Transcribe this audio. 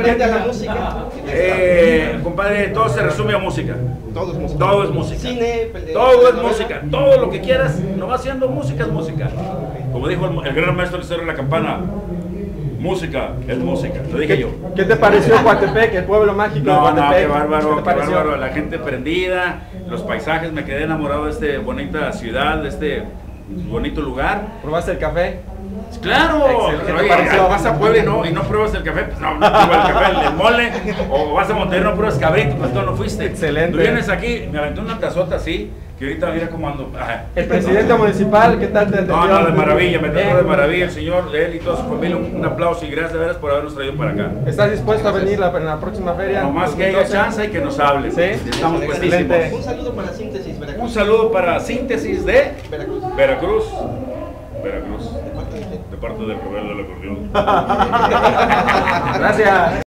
referente a la música. Compadre, todo se resume a música. Todo es música. Todo es música. Cine, todo es música. Todo lo que quieras, no va haciendo música es música. Como dijo el gran maestro de la Campana, música es música. Lo dije yo. ¿Qué te pareció Coatepec, el pueblo mágico de No, Coatepec? qué bárbaro, ¿Qué te qué pareció? bárbaro. La gente prendida, los paisajes, me quedé enamorado de esta bonita ciudad, de este bonito lugar. ¿Probaste el café? Claro, Excelente. pero ¿Qué te oye, pareció? vas a Puebla y no pruebas el café, pues no pruebas el café, el mole, o vas a Monterrey y no pruebas cabrito, pues tú no fuiste. Excelente. Tú vienes aquí, me aventé una tazota así, que ahorita mira cómo ando. Ajá. El presidente municipal, ¿qué tal te atendió? No, de maravilla, me trató de maravilla el señor, él y toda su familia, un aplauso y gracias de veras por habernos traído para acá. ¿Estás dispuesto a venir en la próxima feria? No más que haya 2012? chance y que nos hable. Sí. Estamos Excelente. puestísimos. Un saludo para Síntesis Veracruz. Un saludo para Síntesis de Veracruz. Veracruz. Veracruz. ¿De parte de quién? De parte del gobierno del acordeón. Gracias.